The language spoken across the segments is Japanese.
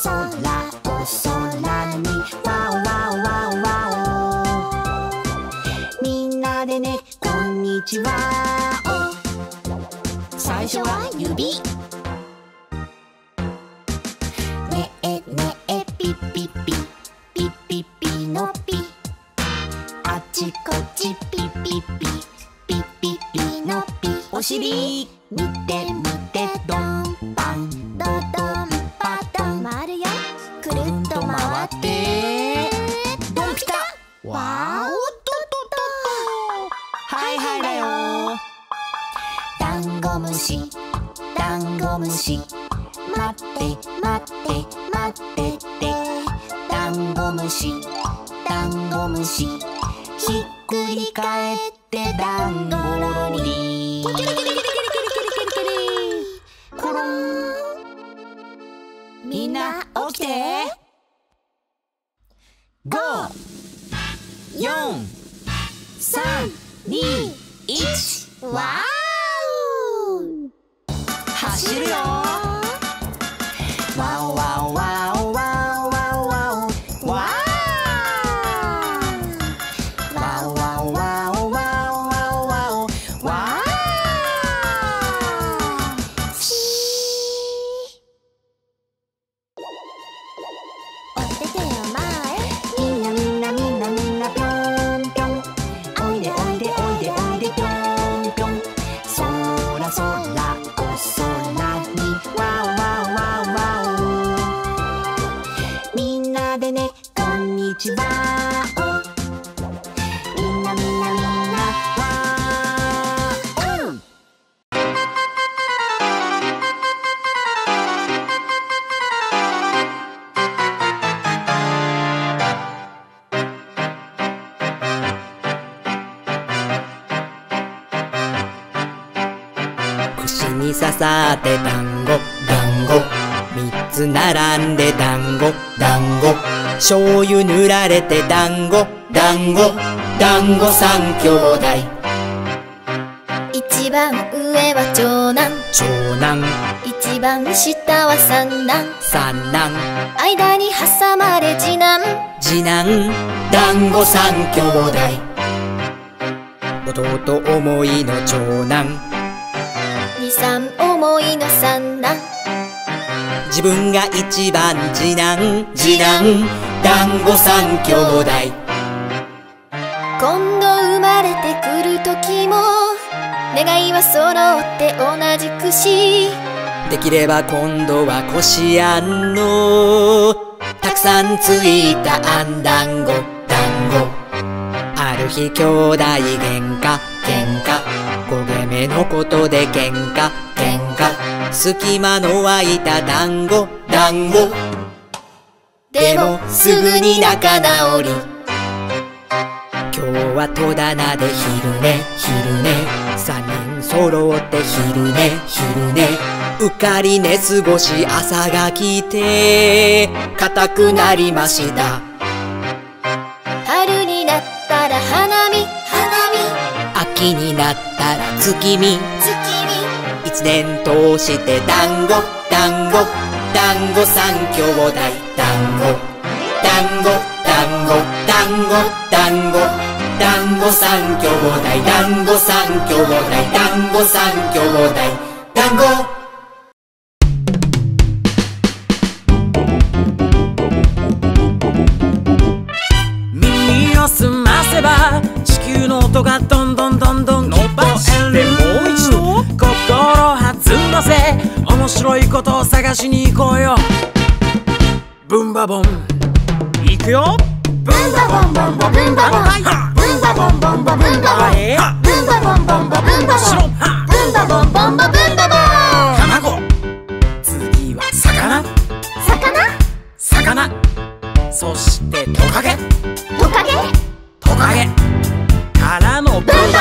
お空にワオワオワオワオ。みんなでねこんにちはお。最初は指。ねえねえピッピッピピッピッピのピ。あっちこっちピッピッピピッピッピのピ。お尻見て見てドンパンドドンパドン。回るよくるっと回ってドンピタ。わおっとっとっと。はいはいだよ。ダンゴムシダンゴムシ待って待って待ってって。ダンゴムシダンゴムシひっくり返ってダンゴロリ。コロン。みんな起きて。5、4、3、2、1。わーお。走るよ。ワオワオワオワオワオワオワー。 串に刺さって団子団子。3つ並んで団子団子。醤油塗られて団子団子団子三兄弟。 一番上は長男長男。 一番下は三男三男。 間に挟まれ次男次男団子三兄弟。弟思いの長男二三思いの三男。 自分が一番次男次男団子三兄弟。 今度生まれてくる時も願いは揃って同じ串。 できれば今度はこしあんのたくさんついたあん団子団子。ある日兄弟喧嘩喧嘩。焦げ目のことで喧嘩喧嘩。隙間の湧いた団子団子。でもすぐに仲直り。今日は戸棚で昼寝昼寝。3人揃って昼寝昼寝。うっかり寝過ごし朝が来て硬くなりました。 春になったら花見花見。 秋になったら月見月見。 一年通して団子団子団子三兄弟。団子団子団子団子団子団子三兄弟。団子三兄弟団子三兄弟団子。 耳を澄ませば地球の音がどんどんどんどん伸ばしてる。もう一度心弾ませ面白いことを探しに行こうよ。ブンバボン行くよ。ブンバボンボンボブンバボン。ブンバボンボンボブンバボン。ブンバボンボンボブンバボン。ブンバボンボンボブンバボン。卵。次は魚魚。そしてトカゲトカゲからのブンバボン。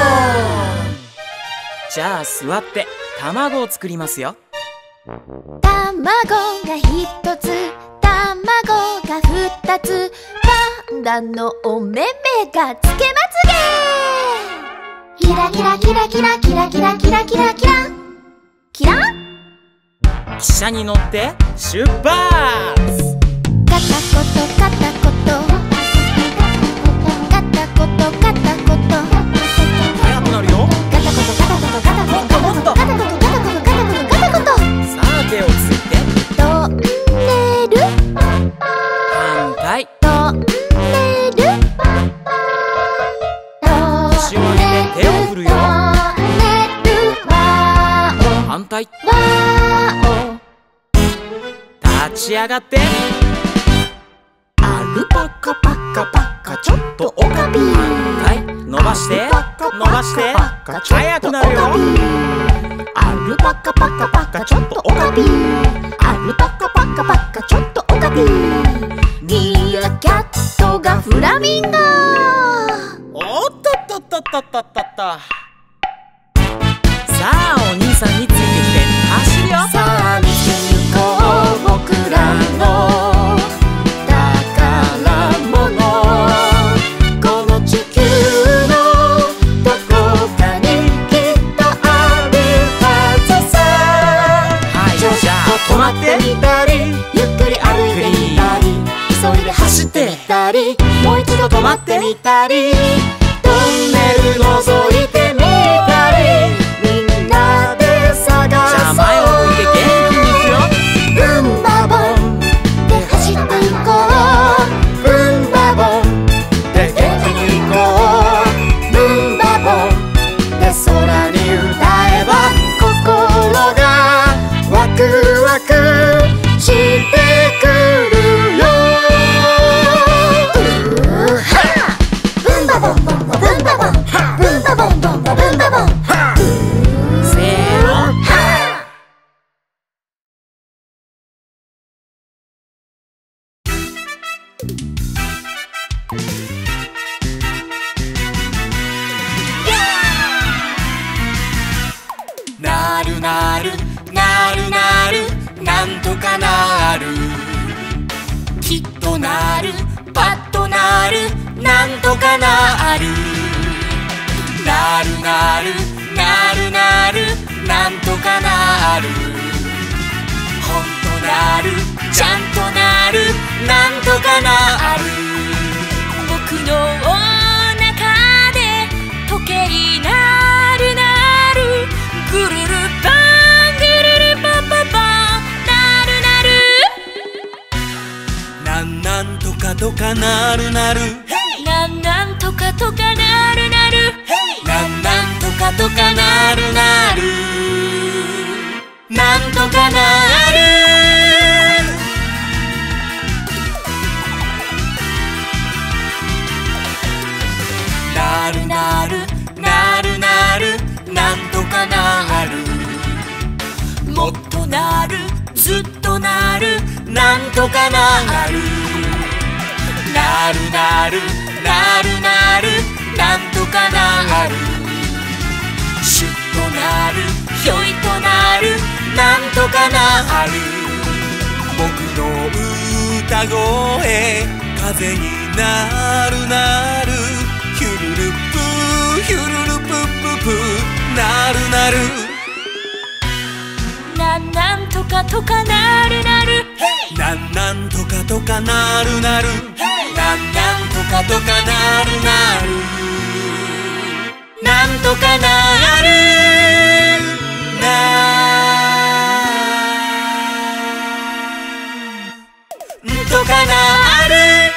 じゃあ座って卵を作りますよ。 卵が一つ卵が二つ。パンダのお目目がつけまつげ。キラキラキラキラキラキラキラキラキラキラ。 列車に乗って出発。 ガタコトガタコトガタコトガタコト速くなるよ。 ガタコトガタコトガタコトもっともっと。 ガタコトガタコトガタコトガタコト。 さあ手をついてトンネル反対。 トンネル腰を上げて手を振るよ。反対。立ち上がってアルパカパカパカちょっとオカピ。反対。伸ばして伸ばして速くなるよ。 アルパカパカパカちょっとオカピ。アルパカパカパカちょっとオカピ。ミーアキャットがフラミンゴ。 おっとっとっとっとっとっとっと。さあお兄さんについてきて走るよ。 さあ見て行こう僕らの宝物。この地球のどこかにきっとあるはずさ。 はいじゃあ止まってみたりゆっくり歩いてみたり急いで走ってみたりもう一度止まってみたりトンネル覗いてみたりみんなで探そう。 じゃあ前を向いて元気に行くよ。 ブンバボンで走っていこう。ブンバボンで元気に行こう。ブンバボンで空に歌えば心がワクワクしてくるよ。ブンバボンボンボブンバボンブンバボンボンボブンバボン。 せーの。なるなるなるなるなんとかなる。きっとなるパッとなるなんとかなる。なるなるなるなるなんとかなる。ほんとなるちゃんとなるなんとかなる。僕のお腹で時計になるなる。ぐるるパンぐるるパパパなるなる。なんとかとかなるなる。なんとかとかなるなる。なんとかとかなるなる。なんとかなる。なるなるなるなるなんとかなる。もっとなるずっとなるなんとかなる。なるなるなるなるなんとかなる。シュッとなるひょいとなるなんとかなる。僕の歌声風になるなる。ヒュルルプーヒュルルプッププーなるなる。なんとかとかなるなる。なんとかとかなるなる。なんとかとかなるなる。なんとかなるなんとかなる。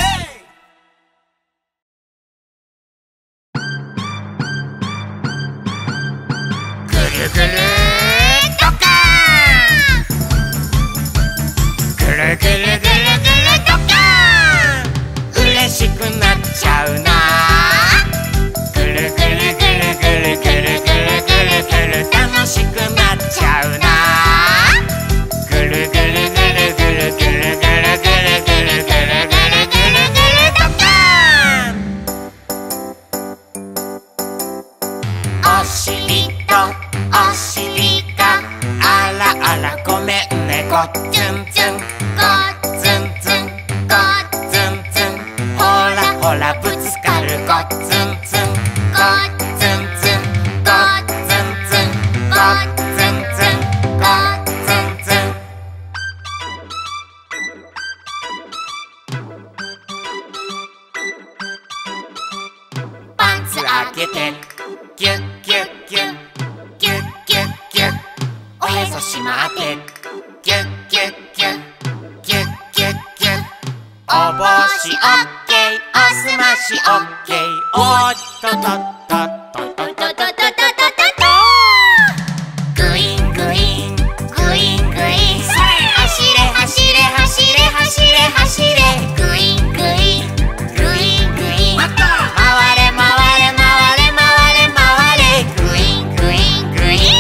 ぐるぐるドッカーン。ぐるぐるぐるぐるドッカーン。嬉しくなっちゃうな。ぐるぐるぐるぐるぐるぐるぐるぐる楽しくなっちゃうな。ぐるぐるぐるぐるぐるぐるぐるぐるぐるぐるぐるドッカーン。お尻とお尻があらあらごめんね。ごっつんつんごっつんつんごっつんつんほらほらぶつかる。ごっつんつんごっつんつんごっつんつんごっつんつんごっつんつんそしまってギュッギュッギュッギュッギュッギュッお帽子オッケーおすましオッケーおっとっとっとっとっとっとっとっとっとグイングイングイングイン走れ走れ走れ走れ走れグイングイングイングイン回れ回れ回れ回れ回れグイングイングイン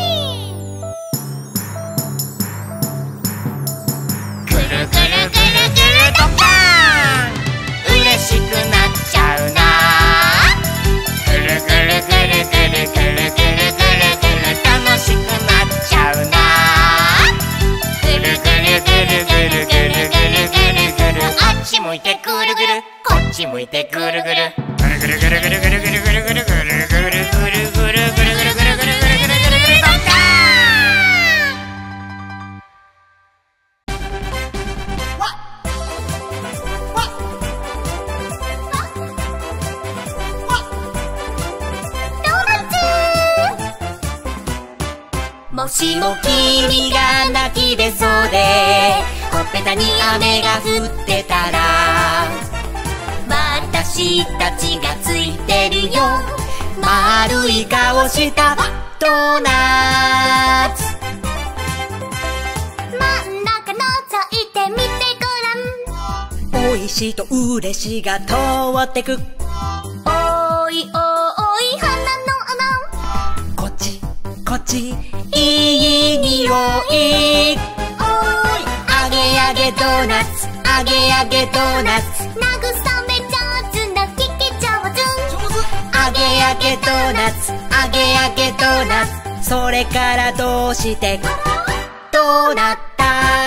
くるくるくるくるドカーン嬉しくなっちゃうなくるくるくるくるくるくるくるくる楽しくなっちゃうなくるくるくるくるくるくるくるくるあっち向いてぐるぐるこっち向いてぐるぐるぐるぐるぐるぐるぐるぐるぐるぐるぐるぐるぐるぐるぐるぐるぐるぐるぐるドカーンもしも君が泣き出そうでほっぺたに雨が降ってたら私たちがついてるよ丸い顔したドーナツ真ん中覗いてみてごらんおいしいと嬉しいが通ってくおいおい花の穴こっちこっちいい匂いおいあげあげドーナツあげあげドーナツ慰め上手な聞き上手あげあげドーナツあげあげドーナツそれからどうしてどうなった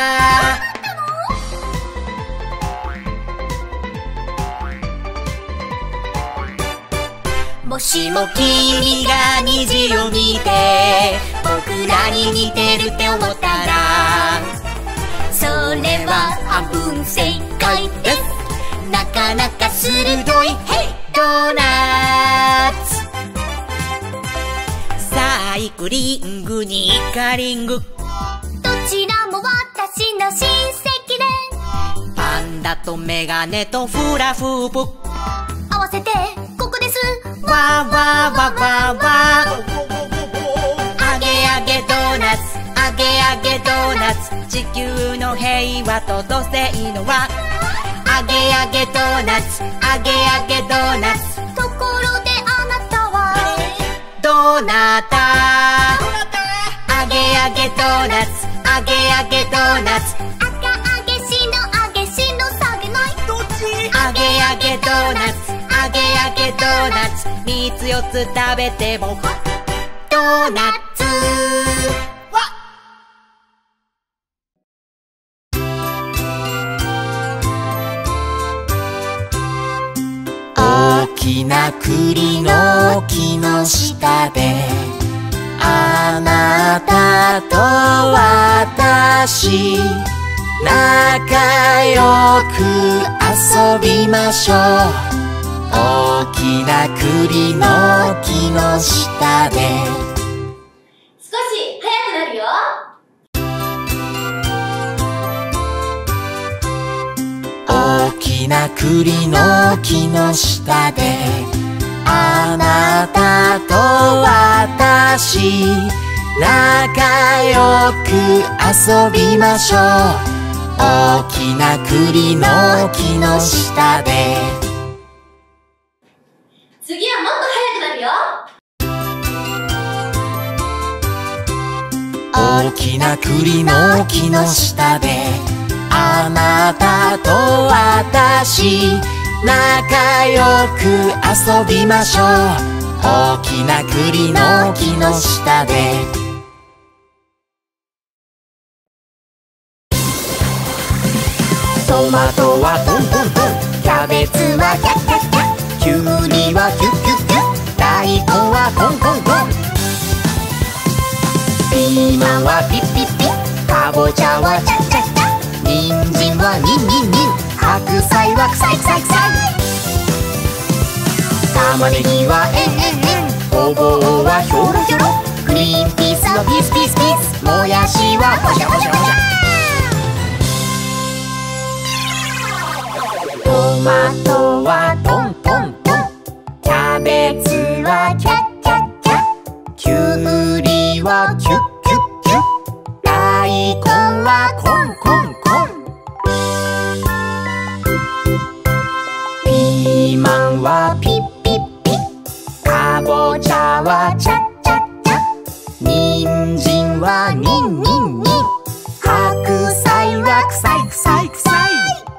もしも君が虹を見て僕らに似てるって思ったらそれは半分正解ですなかなか鋭いヘイドーナツサイクリングにイカリングどちらも私の親戚でパンダとメガネとフラフープ合わせてここですわーわーわーわーわーあげあげドーナツあげあげドーナツ地球の平和と土星の輪あげあげドーナツあげあげドーナツところであなたはどうなったあげあげドーナツあげあげドーナツ赤揚げしの揚げしの下げないあげあげドーナツあげあげドーナツ3つ4つ食べてもドーナツ大きな栗の木の下であなたと私仲良く遊びましょう大きな栗の木の下で少し早くなるよ大きな栗の木の下であなたと私仲良く遊びましょう大きな栗の木の下で次はもっと早くなるよ大きな栗の木の下であなたと私仲良く遊びましょう大きな栗の木の下でトマトはトントントンキャベツはキャッキャッキャッきゅうりはキュッキュッキュッ大根はコンコンコンピーマンはピッピッピッかぼちゃはチャッチャッチャッ人参はニンニンニン白菜はクサイクサイクサイ玉ねぎはエンエンエンごぼうはヒョロヒョログリーンピースはピースピースピースももやしはもじゃもじゃもじゃ。トマトはトントントン、キャベツはキャッキャッキャッ、きゅうりはキュッキュッキュッ、大根はコンコンコン、ピーマンはピッピッピッ、かぼちゃはチャッチャッチャッ、にんじんはニンニンニン、白菜はクサイクサイクサイ、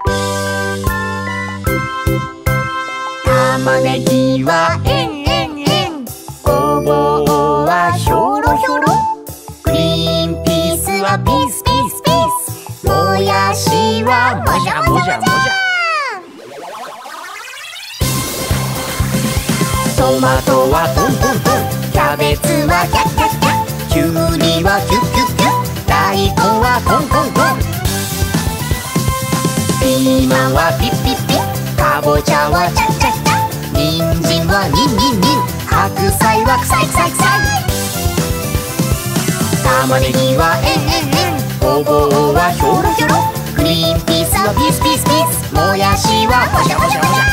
玉ねぎはエンエンエン、ごぼうはヒョロヒョロ、グリーンピースはピースピースピース、もやしはもじゃもじゃもじゃ。トマトはトントントン、キャベツはキャッキャッキャッ、きゅうりはキュッキュッキュッ、大根はコンコンコン、ピーマンはピッピッピッ、かぼちゃはチャッチャッチャッ、にんじんはニンニンニン、白菜はクサイクサイクサイ、玉ねぎはエンエンエン、ごぼうはヒョロヒョロ、グリーンピースはピースピースピース、もやしはもじゃもじゃもじゃ。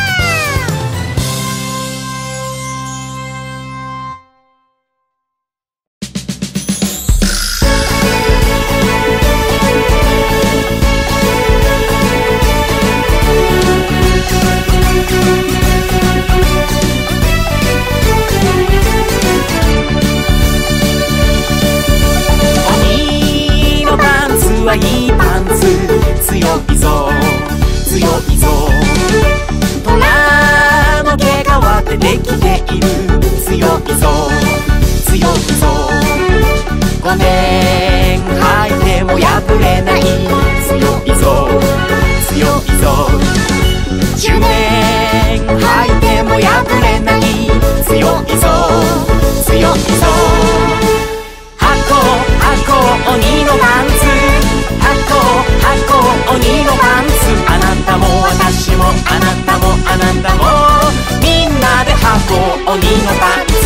いいパンツ強いぞ強いぞ、虎の毛皮でできている強いぞ強いぞ、5年履いても破れない強いぞ強いぞ、10年履いても破れない強いぞ強いぞ、鬼のパンツ、鬼のパンツ、あなたも私もあなたもあなたも、みんなで箱鬼のパンツ、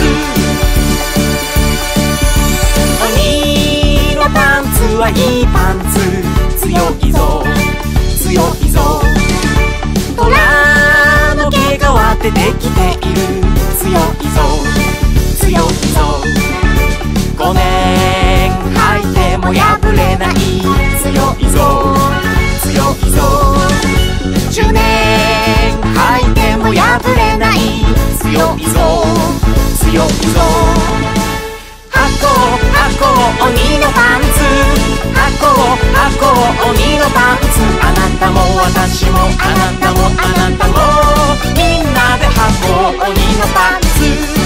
鬼のパンツはいいパンツ強いぞ強いぞ、虎の毛皮でできている強いぞ強いぞ、5年履いても破れない強いぞ強いぞ、10年履いても破れない強いぞ強いぞ、鬼のパンツ、鬼のパンツ、あなたも私もあなたもあなたも、みんなで箱鬼のパンツ。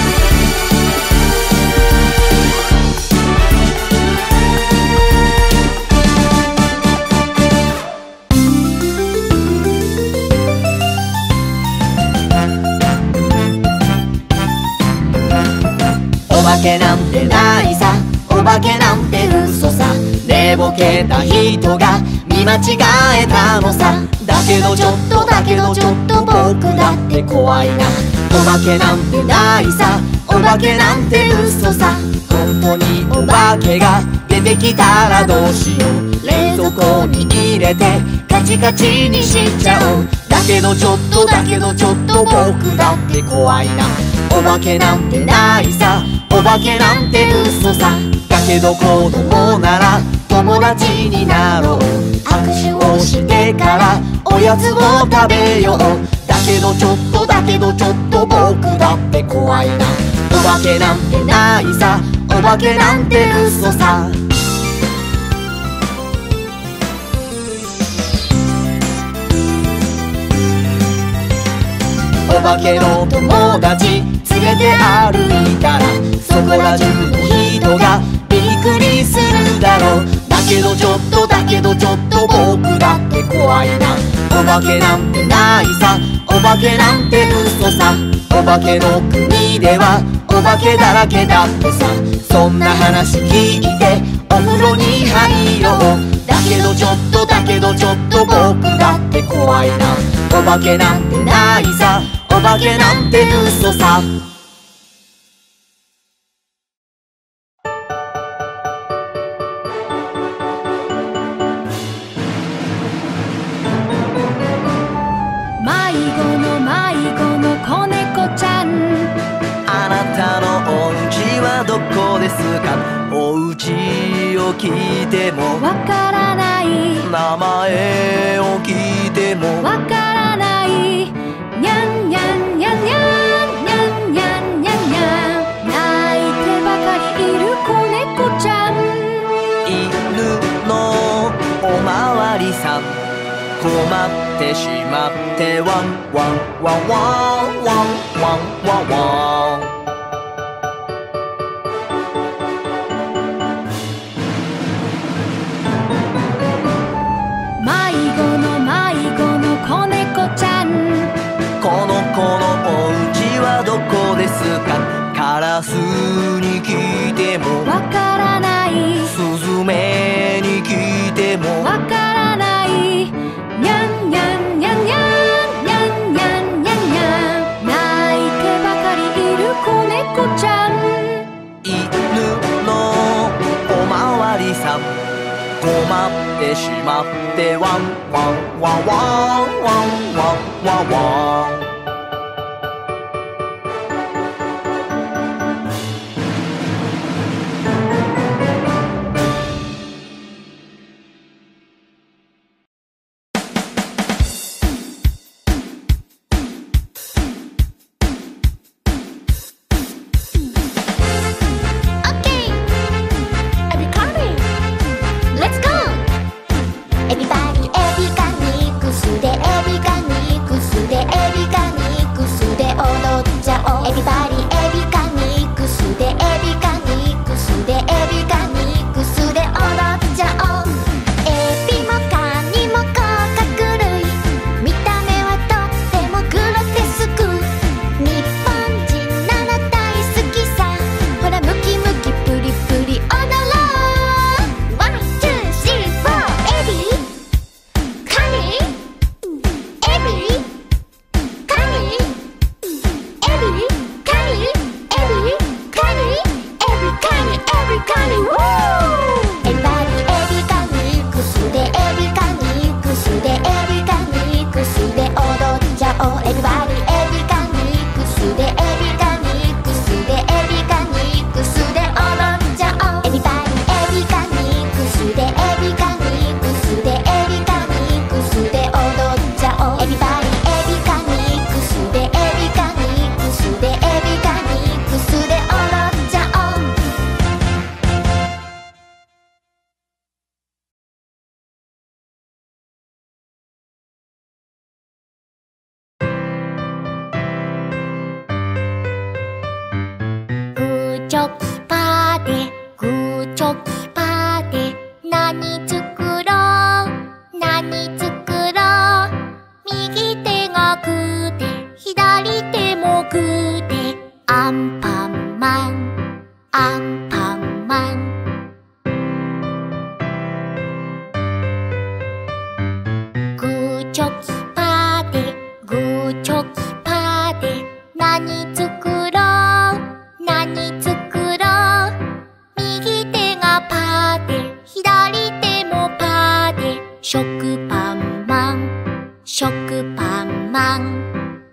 お化けなんてないさ、お化けなんて嘘さ、寝ぼけた人が見間違えたのさ、だけどちょっとだけどちょっと僕だって怖いな、お化けなんてないさ、お化けなんて嘘さ、本当にお化けが出てきたらどうしよう、冷蔵庫に入れてカチカチにしちゃおう、だけどちょっとだけどちょっと僕だって怖いな、お化けなんてないさ、お化けなんて嘘さ、だけど子供なら友達になろう、握手をしてからおやつを食べよう、だけどちょっとだけどちょっと僕だって怖いな、お化けなんてないさ、お化けなんて嘘さ。お化けの友達連れて歩いたら、そこら中の人がびっくりするだろう、だけどちょっとだけどちょっと僕だって怖いな、お化けなんてないさ、お化けなんて嘘さ、お化けの国ではお化けだらけだってさ、そんな話聞いてお風呂に入ろう、だけどちょっとだけどちょっと僕だって怖いな、お化けなんてないさ、お化けなんて嘘さ。 ですか。お家を聞いてもわからない。 名前を聞いてもわからない。にゃんにゃんにゃんにゃんにゃんにゃんにゃんにゃん。泣いてばかりいる子猫ちゃん。 犬のおまわりさん困ってしまってワンワンワンワンワンワンワンワン。 迷子の迷子の子猫ちゃん。 この子のお家はどこですか。カラスに聞いてもわからない。 スズメに聞いてもわからない。にゃんにゃんにゃんにゃんにゃんにゃんにゃんにゃん。泣いてばかりいる子猫ちゃん。 犬のおまわりさん困ってしまってワンワンワンワンワンワンワンワン。 チョキパーでグーチョキパーで何作ろう何作ろう。右手がグーで左手もグーでアンパンマンアンパンマン。グーチョキパーでグーチョキパーで何作ろう何作ろう。右手がパーで左手もパーで食パンマン食パンマン。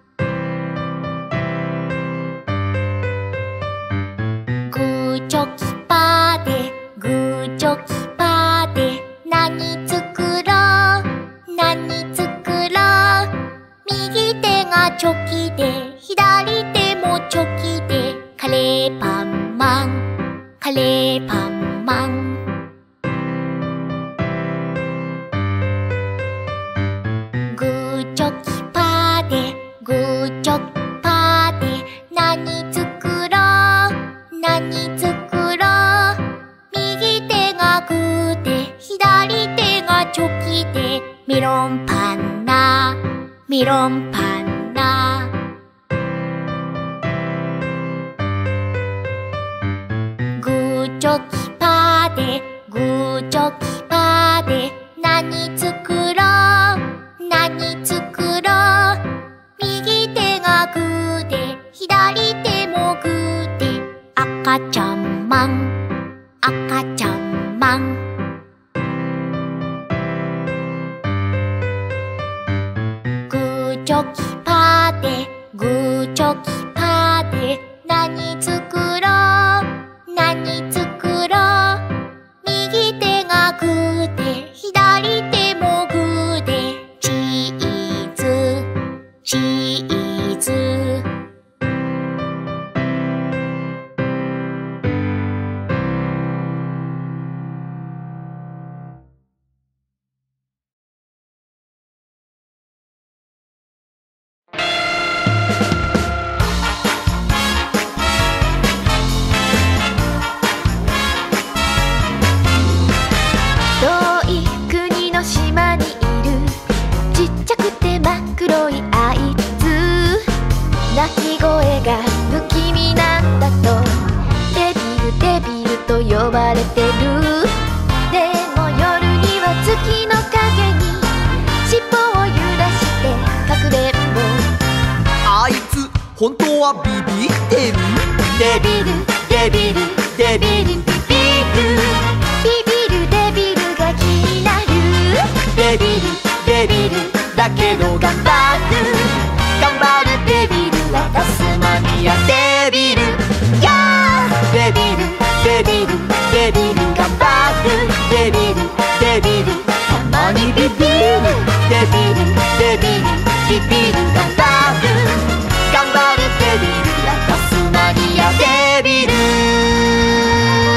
グーチョキパーでグーチョキパーで何作ろう何作ろう。右手がチョキで左手もチョキでカレーパンマンカレーパンマン。グーチョキパーでグーチョキパーで何作ろう何作ろう。右手がグーで左手がチョキでメロンパンナメロンパンナ。グーチョキパーでグーチョキパーで何作ろう何作ろう。右手がグーで左手もグーで赤ちゃんマン赤ちゃんマン。グーチョキパーでグーチョキパーで何作ろう何作ろう。 われてる。でも夜には月の影に尻尾を揺らしてかくれんぼ。 あいつ本当はビビってる。 デビルデビルデビルビビる。ビビるデビルが気になる。 デビルデビルだけど頑張る。頑張るデビルはタスマニアデビル。やーデビルデビルデビル頑張る。デビルデビルたまにビビる。デビルデビルビビる頑張る。頑張るデビルはタスマニアデビル。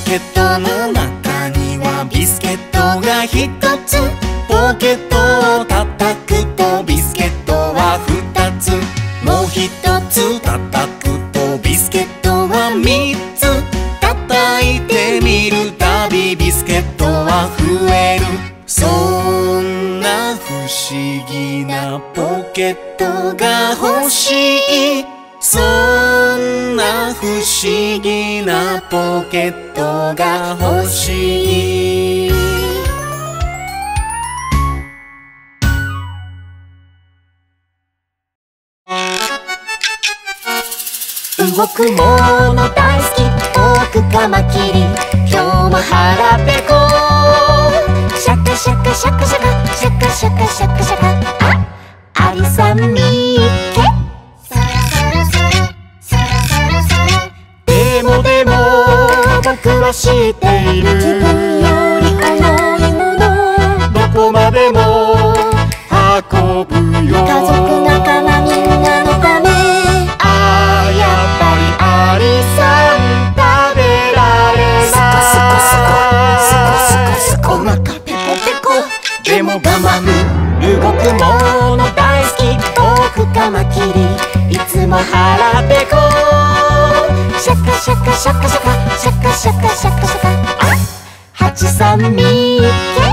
ケットの中にはビスケットが一つ。ポケットを叩くとビスケットは二つ。もう一つ叩くとビスケットは三つ。叩いてみるたびビスケットは増える。そんな不思議なポケットが欲しい。そんな不思議なポケットが欲しい。動くもの大好き、ポークカマキリ。今日も腹ペコ。シャカシャカシャカシャカシャカシャカシャカシャカ。あ、アリさんみっけ。でも僕は知っている。自分より重いものどこまでも運ぶよ。家族仲間みんなのため。ああ、やっぱりアリさん食べられない。スコスコスコスコ、お腹ペコペコ。でも我慢。動くもの大好き、ポークカマキリ。いつも腹ペコ。シャカシャカシャカシャカシャカシャカシャカシャカ。あ、ハチさんみっけ。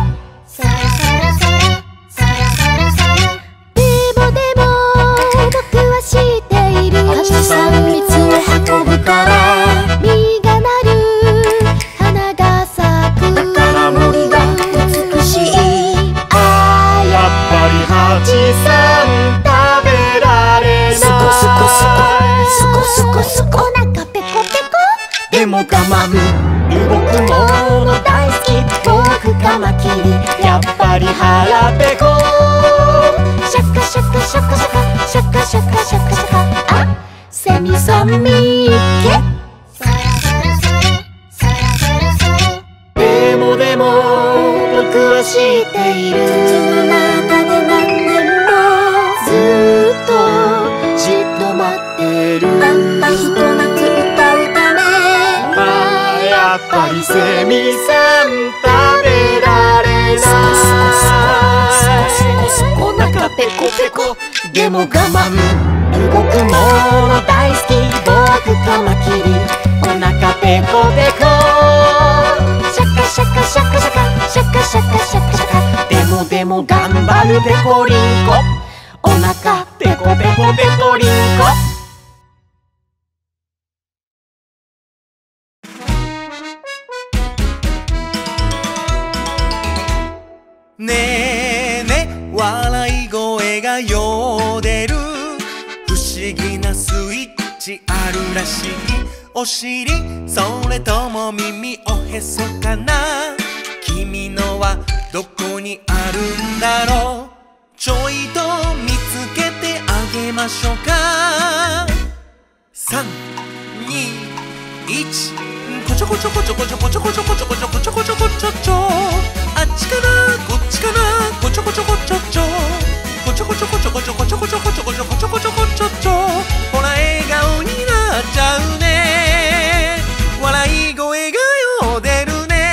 でも僕は知っている。ハチさん蜜を運ぶから実がなる、花が咲く。だから森が美しい。ああ、やっぱりハチさん食べられない。スコスコスコスコスコスコ、お腹ペコペコ。でも我慢。動くもの大好き、ポークカマキリ。やっぱり腹ペコ。シャカシャカシャカシャカシャカシャカシャカシャカ。あ、セミさんみっけ。でも僕は知っている。口の中で何年もずっとじっと待ってる。たったひと夏歌うため。ああ、やっぱりセミさん食べられない。お腹ペコペコ。でも我慢。動くもの大好き、ポークカマキリ。お腹ペコペコ。シャカシャカシャカシャカシャカシャカシャカシャカ。でも頑張るペコリンコ。お腹ペコペコペコリンコ。ねえねえ、笑い声がよでる。不思議なスイッチあるらしい。お尻、それとも耳、おへそかな。君のはどこにあるんだろう。ちょいと見つけてあげましょうか。3、2、1。こちょこちょこちょこちょこちょこちょこちょこちょこちょこちょこちょちょ。あっちかなこっちかな、こちょこちょこちょちょ。こちょこちょこちょこちょこちょこちょこちょこちょこちょこちょこちょちょ。ほら笑顔になっちゃうね。笑い声がよ出るね。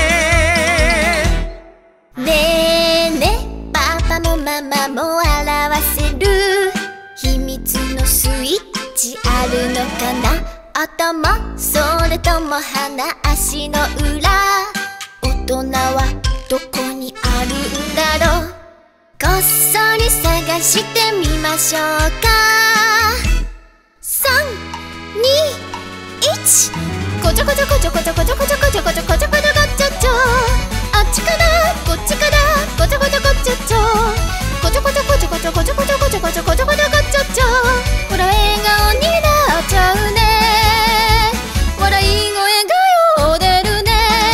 ねえねえ、パパもママも表せる秘密のスイッチあるのかな。頭、それとも鼻、足の裏。大人はどこにあるんだろう。こっそり探してみましょうか。3、2、1。こちょこちょこちょこちょこちょこちょこちょこちょこちょこちょこちょちょ。あっちかなこっちかな、こちょこちょこちょちょ。こちょこちょこちょこちょこちょこちょこちょこちょこちょこちょこちょちょ。ほら笑顔になっちゃうね。笑い声がよ出るね。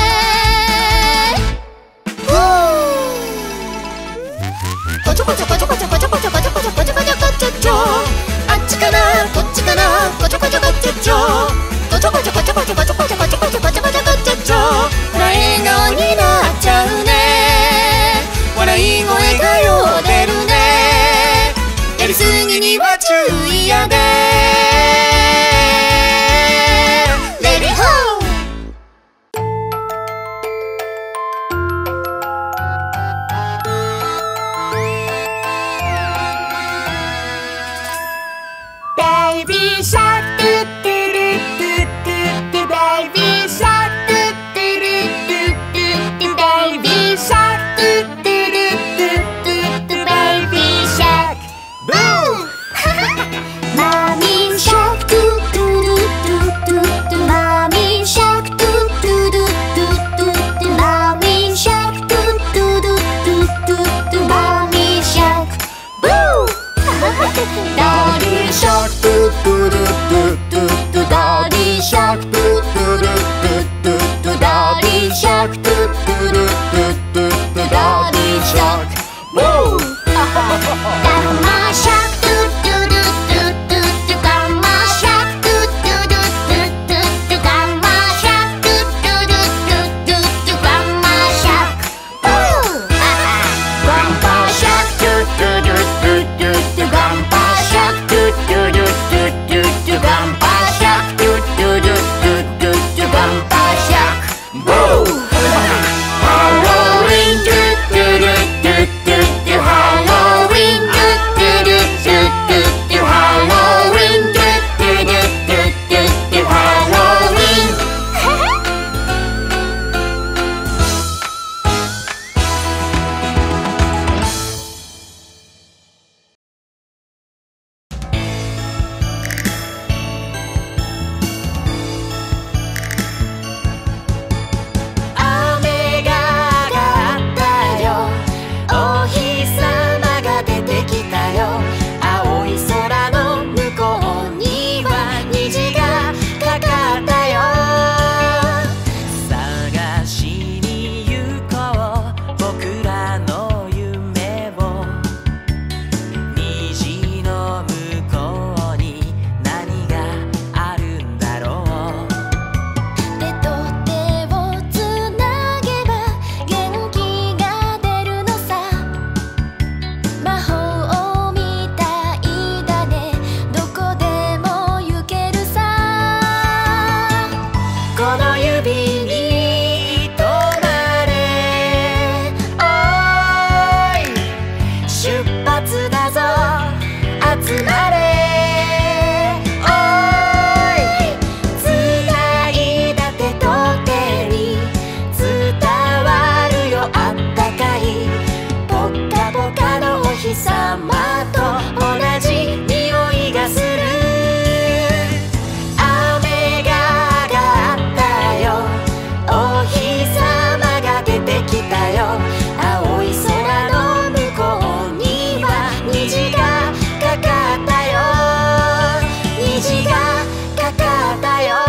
こちょこちょこちょこちょこちょこちょこちょこちょこちょこちょこちょちょ。あっちかなこっちかな、こちょこちょこちょちょ。こちょこちょこちょこちょこちょこちょこちょこちょこちょこちょこちょちょ。ほら笑顔になっちゃうね。笑い声がよ出るね。やりすぎには注意やで。 シャック、ドゥドゥドゥドゥドゥバンパーシャック、ボー。ハロウィン、ドゥドゥドゥドゥドゥドゥ、ハロウィン、ドゥドゥドゥドゥドゥドゥ、ハロウィン、ドゥドゥドゥドゥドゥドゥ、ハロウィン。 雨が上がったよ、お日様が出てきたよ。青い空の向こうには虹がかかったよ。 探しに行こう僕らの夢を。虹の向こうに何があるんだろう。 手と手をつなげば元気が出るのさ。魔法みたいだね、どこでも行けるさ。 この指に止まれ、おーい出発だぞ、集まれ、おーいつないだ手と手に伝わるよ、あったかいぽっかぽかのお日様と同じ匂いがする。雨が上がったよ、お日様が出てきたよ。青い空の向こうには虹がかかったよ、虹がかかったよ。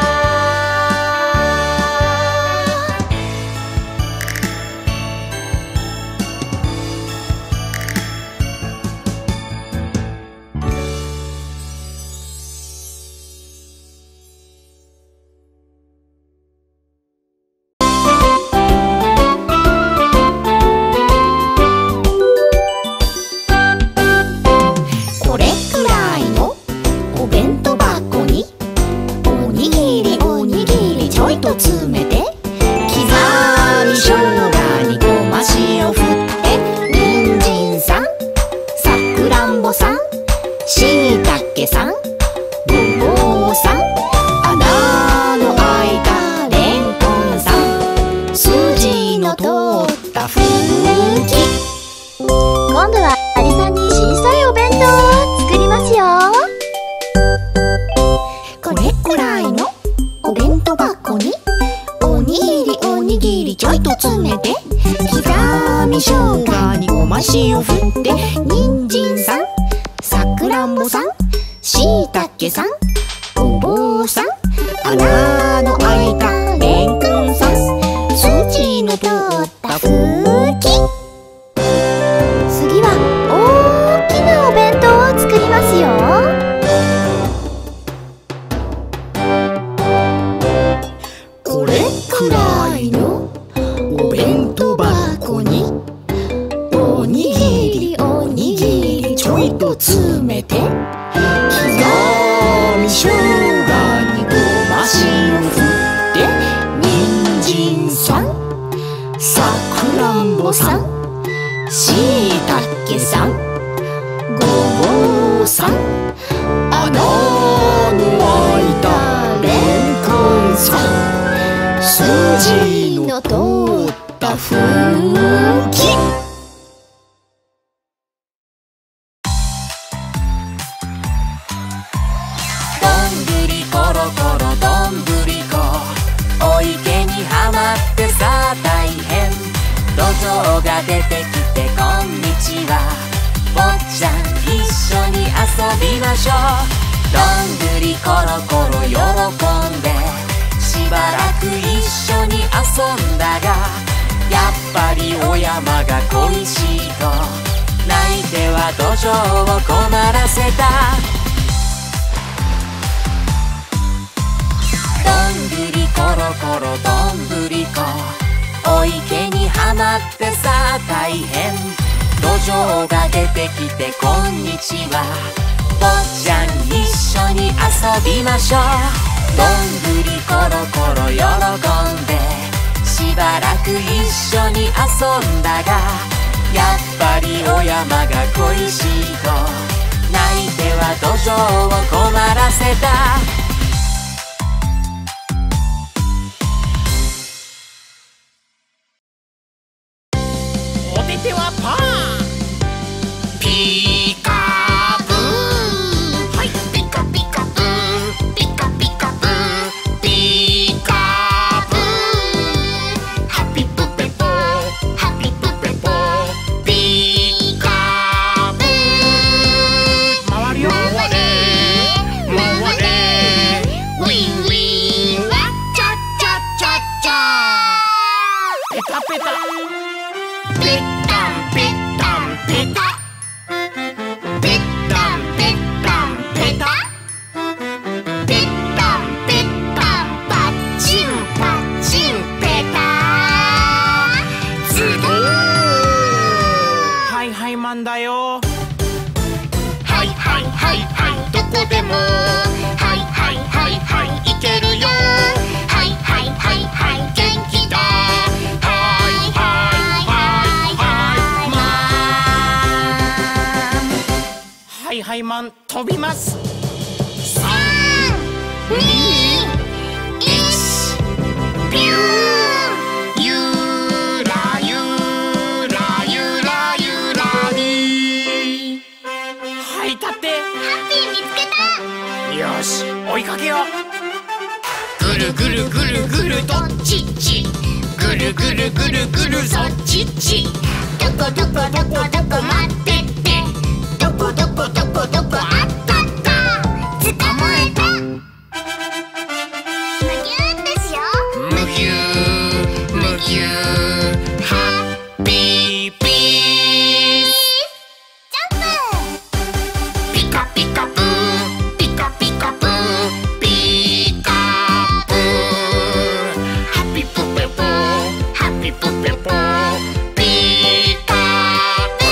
これくらいのお弁当箱におにぎりおにぎりちょいと詰めて、刻み生姜にごま塩振って、人参さん、さくらんぼさん、しいたけさん、ごぼうさん、穴の開いたれんこんさん、筋の通ったふき。 今度はアリさんに小さいお弁当を作りますよ。 これくらいのお弁当箱におにぎりおにぎりちょいと詰めて、刻み生姜にごま塩振って、人参さん、さくらんぼさん、しいたけさん、ごぼうさん、穴の開いたれんこんさん、筋の通ったふき。 次は大きなお弁当を作りますよ。 これくらいのお弁当箱におにぎりおにぎりちょいと詰めて、刻み生姜にごま塩振って、人参さん、さくらんぼさん、しいたけさん、ごぼうさん、穴の開いたれんこんさん、筋の通ったふき。どんぐりころころどんぶりこ、お池にはまってさあ大変。土壌が出てきてこんにちは、坊ちゃん一緒に遊びましょう。どんぐりころころ喜んでしばらく一緒に遊んだが、やっぱりお山が恋しいと泣いては土壌を困らせた。どんぐりころころどんぶりこ、お池にはまってさあ大変。土壌が出てきてこんにちは、 坊ちゃん一緒に遊びましょう。どんぐりころころ喜んでしばらく一緒に遊んだが、やっぱりお山が恋しいと泣いては土壌を困らせた。お手手はパー。ピカブー、はい、ピカピカブー、ピカピカブー、ピカブー、ハピプペポー、ハピプペポー、ピカブー。回るよ。回れ回れ、ウィンウィン、わっちゃっちゃっちゃっちゃ。ペタペタ。ペッタンペッタンペタ。ペッタンペッタンペタ。ペッタンペッタンパッチンパッチンペタ。ズドーン。はいはいマンだよ。はいはいはいはい、どこでもはいはいはいはい、いけるよ。はいはいはいはい、元気だ。はいはいはいはいマン。はいはいマン飛びます。3、2、1、ビュー。ゆらゆらゆらゆらり。はい立って。 ハッピー見つけた。 よし追いかけよう。ぐるぐるぐるぐるどっちっち、ぐるぐるぐるぐるそっちっち。 どこどこどこどこ待ってって、どこどこどこどこあったった、捕まえた。むぎゅーってしよう。 むぎゅーむぎゅー、ハッピーピース。 ジャンプ。 ピカピカブー、ピカピカブー、ピカブー、ハピプペポー、ハピプペポー、ピカブ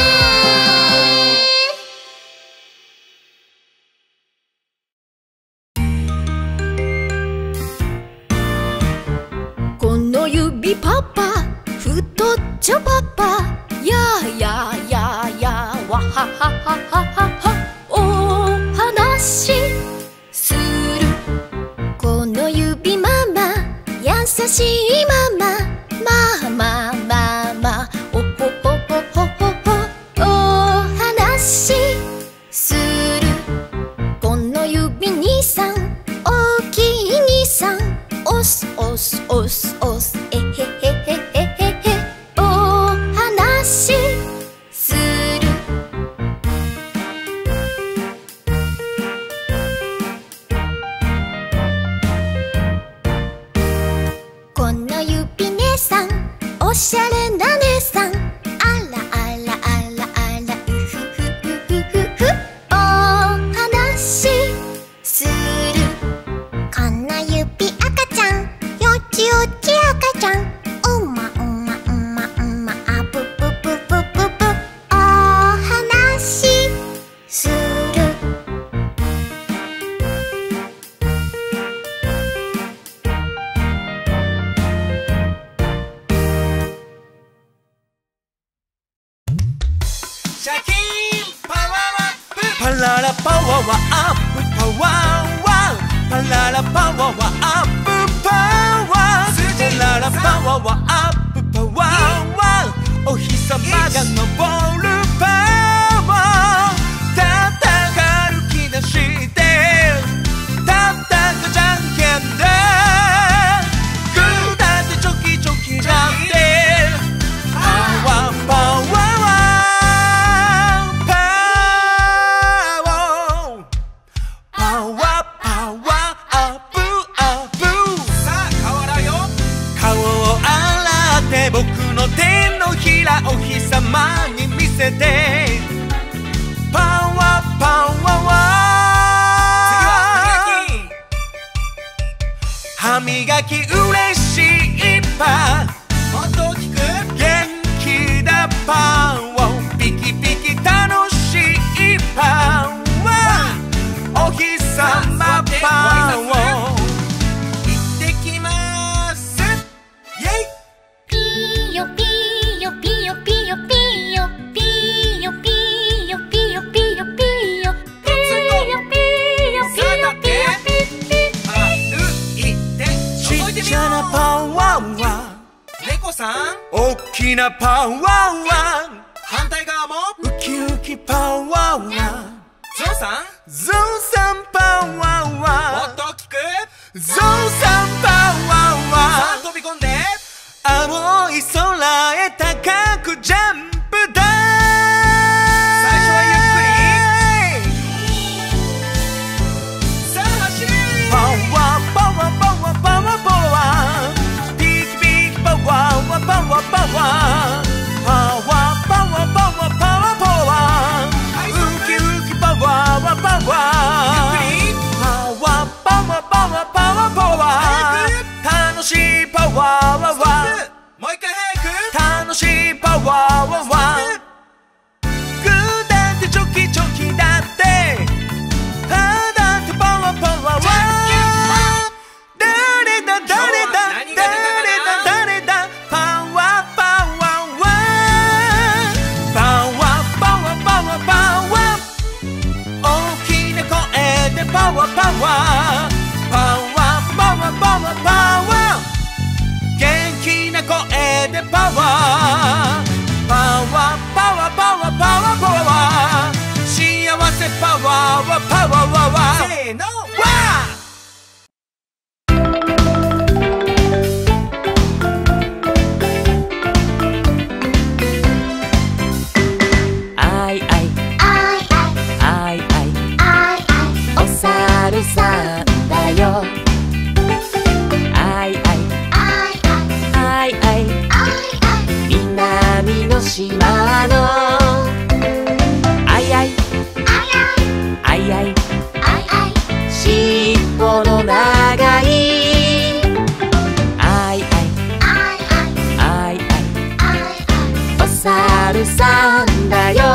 「この指パパ太っちょパパ、やーやーやーやーわはははははは、お話する。この指ママ優しいママ、まあまあまあまあ、おほほほほほほ、お話する。この指にさん、大きいにさん、おすおすおすおす、えへへへへへへ、お話する。この指姉さん、おしゃれな姉さん、あらあらあらあら、うふふふふふふ、お話する。この指赤ちゃん、よちよち赤ちゃん、うまうまうまうま、あぶぶぶぶぶぶ、お話する。 シャキーンパワーアップ、パララパワーアップ、パワーワン、パララパワーアップ、パワー、パララパワーアップ、パワーワン、お日様が昇るパワー、たった歩き出して、たったくじゃんけんで、グーだってチョキチョキだって、パワーパワー僕の手のひらお日様に見せて、パワーパワーワー。次は歯磨き嬉しいパー、もっと大きく元気だパワー、ピキピキ楽しいパワー。 きなパワーは反対側もウキウキパワーはゾウさんゾウさんパワーもはっと大きくゾウさんパワーさあは飛び込んで青い空へ高くジャンプだ最初はゆっくりさあ走れパワーパワーパワーパワーパワービッグビッグパワーはパワーパワーパワーパワーパワーパワーパワーウキウキパワーはパワーゆっくりパワーパワーパワーパワーパワー楽しいパワーはもう一回早く楽しいパワーはグーだってチョキチョキだってパーだってパワーパワーは誰だ誰だ誰だ誰だパワーパワーはパワーパワーパワーパワー大きな声でパワーパワーパワーパワーパワーパワー元気な声でパワーパワーパワーパワーパワーパワー幸せパワーはパワーはせーのあいあいあいあいあいあいあいあいおさるさんだよあいあいあいあいあいあいあい南の島のあいあいあいあい尻尾の長いあいあいあいあいおさるさんだよ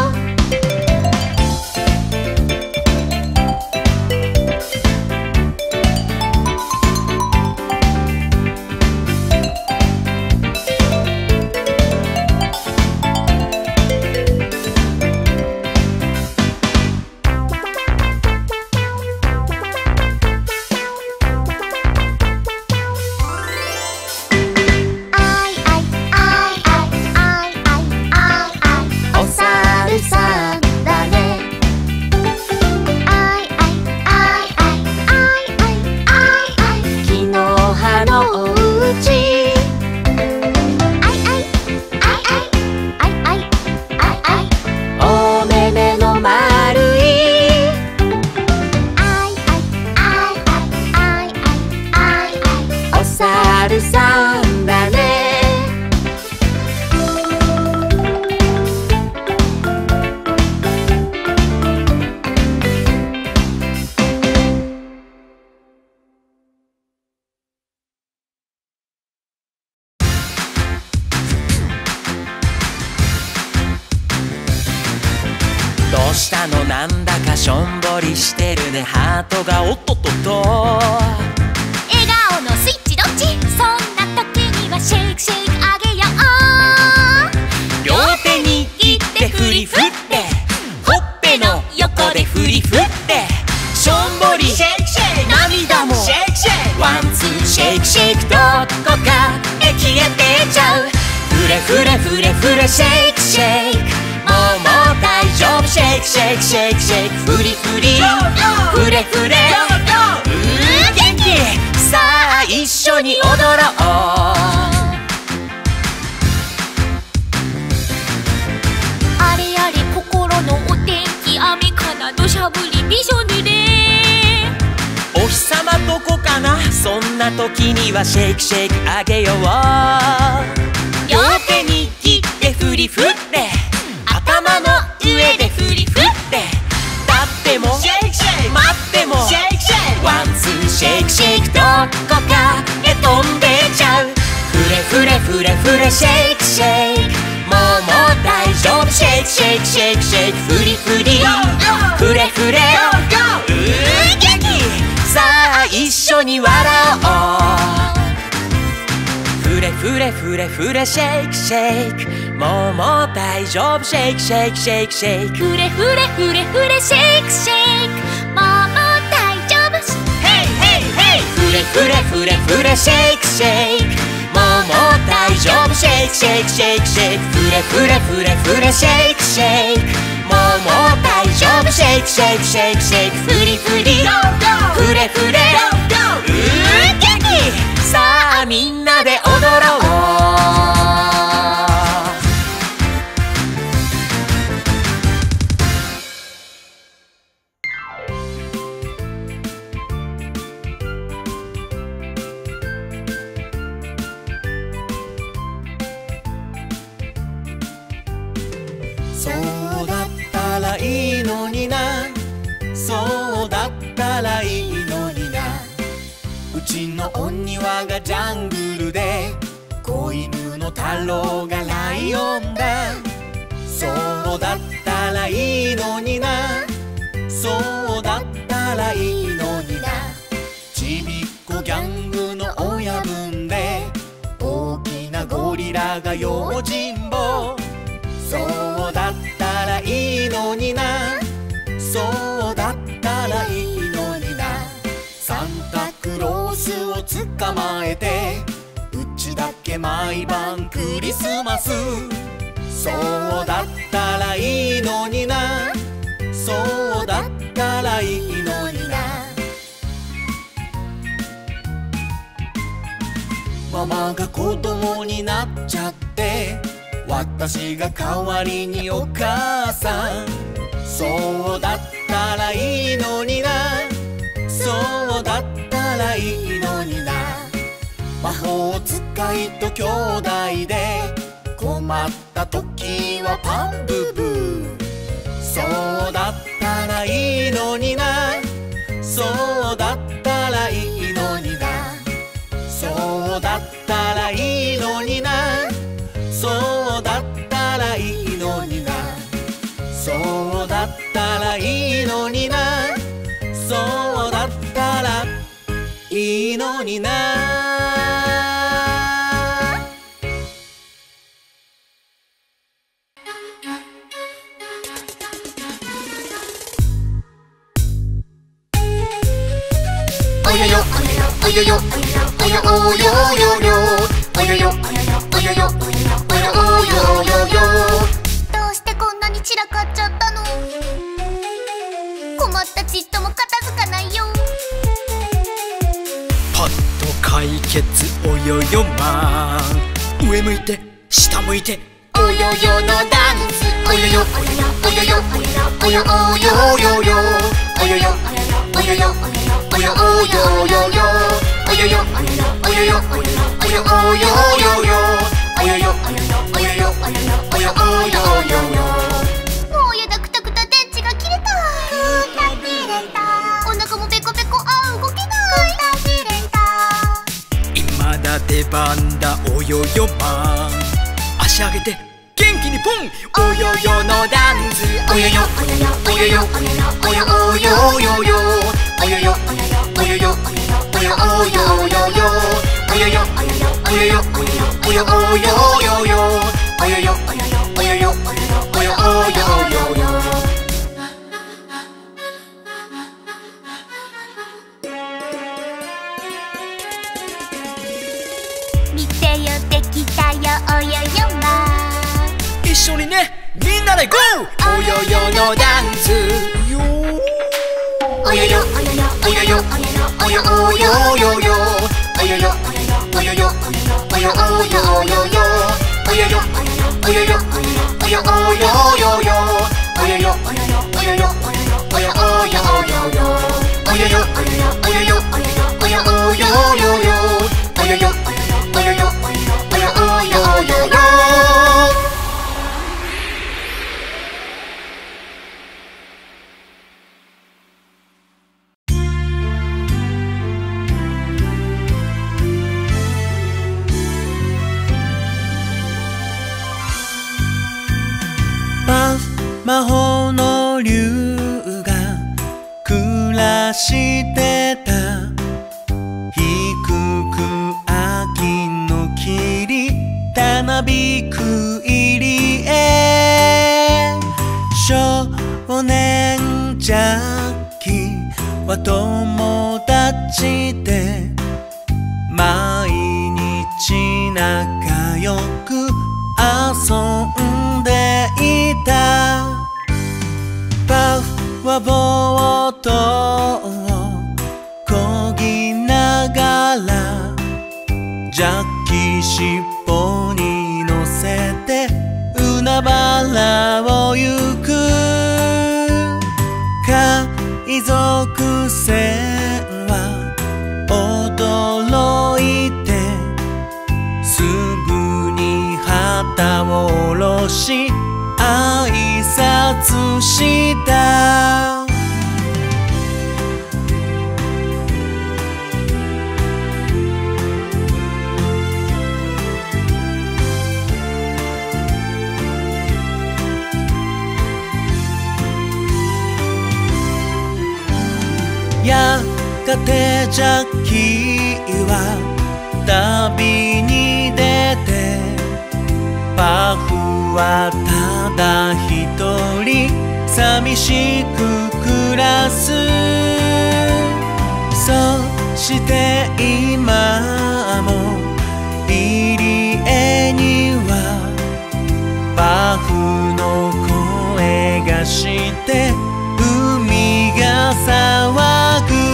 おさるさんだね木の葉のおうちお目目の丸いおさるさんだねどうしたのなんだかしょんぼりしてるねハートがおっとっとっと笑顔のスイッチどっちそんな時にはシェイクシェイクあげよう両手握って振り振ってほっぺの横で振り振ってしょんぼりシェイクシェイク涙もシェイクシェイクワンツーシェイクシェイクどこかへ消えてちゃうフレフレフレフレシェイクシェイクもう大丈夫シェイクシェイクシェイクシェイクフリフリフレフレ元気さあ一緒に踊ろうあれあれ心のお天気雨かな土砂降りびしょ濡れお日様どこかなそんな時にはシェイクシェイクあげよう両手に切って振り振って頭の上で振り振って立ってもシェイクシェイク待ってもシェイクシェイクワンツーシェイクシェイクどこかへ飛んでちゃうフレフレフレフレシェイクシェイクもう大丈夫シェイクシェイクシェイクシェイクフリフリフレフレ元気さあ一緒に笑おうフレフレフレフレシェイクシェイクもう大丈夫シェイクシェイクシェイクシェイクフレフレフレフレシェイクシェイクもう大丈夫ヘイヘイヘイフレフレフレフレシェイクシェイクもう大大丈夫シェイクシェイクシェイクシェイクフレフレフレフレシェイクシェイクもう大丈夫シェイクシェイクシェイクシェイクフリフリフレフレ元気さあみんなで踊ろうそうだったらいいのになそうだったらいいのになうちのお庭がジャングルで子犬の太郎がライオンだそうだったらいいのになそうだったらいいのになちびっこギャングの親分で大きなゴリラが用心棒そうだったらいいのになそうだったらいいのになサンタクロースを捕まえてうちだけ毎晩クリスマスそうだったらいいのになそうだったらいいのになママが子供になっちゃって私が代わりにお母さんそうだったらいいのになそうだったらいいのにな魔法使いと兄弟で困った時はパンブブーそうだったらいいのになそうだったらいいのになそうだったらいいのになそうだったらいいのになそうだったらいいのになそうだったらいいのになおよよおよよおよおよよよおよよおよよおよおよよよどうしてこんなに散らかっちゃったの困ったちっとも片付かないよパッと解決およよマン上向いて下向いておよよのダンスおよよおよよおよよおよおよよよおよよおよよおよおよよよおよよおよよおよおよおよよよおよよおよよおよおよよよもうやだくたくた電池が切れたくた切れたお腹もペコペコあ動けないくた切れた今だ出番だおよよマン足上げて元気にポンおよよのダンスおよよおよよおよよおよおよよよおよよおよよおよおよよよおよよおよよおよおよよよおよよおよよおよおよよよ見てよできたよおよよマン一緒にねみんなでゴーおよよのダンスよおよよおよよおよよおよおよよよおよよおよよおよおよよよおよよおよよおよおよよよおよよおよよおよよおよおよよよおよよおよよおよよおよおよよよおよよおよよおよおよよよ魔法の竜が暮らしてた低く秋の霧たなびく入りへ少年ジャッキーは友達で毎日仲よく遊んでいた。パフはボートを漕ぎながらジャッキ尻尾に乗せて海原を行く。海賊船は驚いてすぐに旗を下ろし挨拶した。やがてジャッキーは旅に出て、パフはただ一人寂しく暮らす。そして今も入り江にはパフの声がして海が騒ぐ。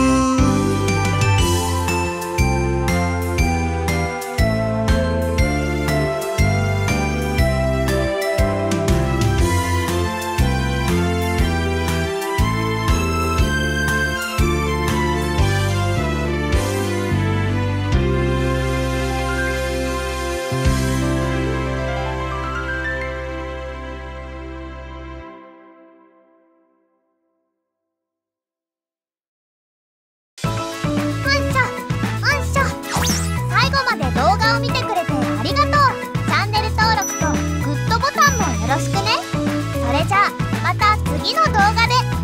最後まで動画を見てくれてありがとう。チャンネル登録とグッドボタンもよろしくね。それじゃあまた次の動画で。